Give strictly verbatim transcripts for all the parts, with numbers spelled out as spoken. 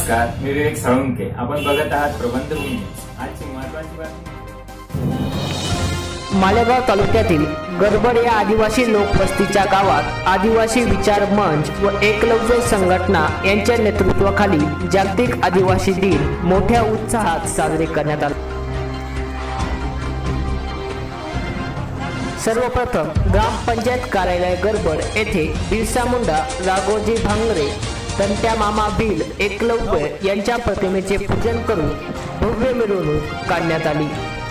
नमस्कार, मी विवेक साळुंके. आपण बघत आहात प्रबंधभूमी. आजची महत्त्वाची बातमी. मालेगाव तालुक्यातील गरबड या आदिवासी लोकवस्तीच्या गावात आदिवासी विचार मंच व एकलव्य संघटना यांच्या नेतृत्वाखाली जागतिक आदिवासी दिन मोठ्या उत्साहात साजरे करण्यात आले. सर्वप्रथम ग्रामपंचायत कार्यालय गरबड येथे बिरसा मुंडा, राघोजी भांगरे, तंट्या मामा भिल, एकलव्य यांच्या प्रतिमेचे पूजन करून भव्य मिरवणूक काढण्यात आली.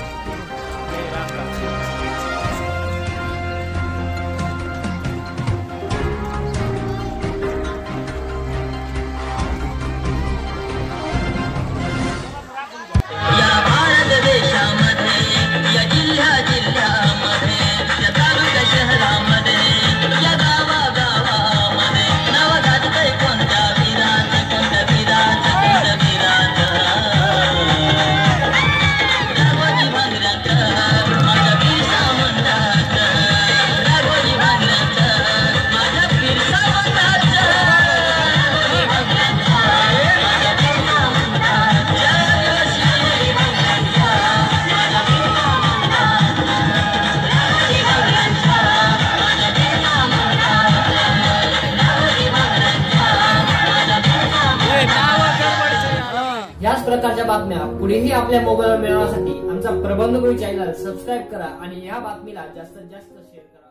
याच प्रकारच्या बातम्या पुढेही आपल्या मोबाईलवर मिळवण्यासाठी आमचा प्रबंधभूमी चॅनल सबस्क्राईब करा आणि या बातमीला जास्तीत जास्त शेअर करा.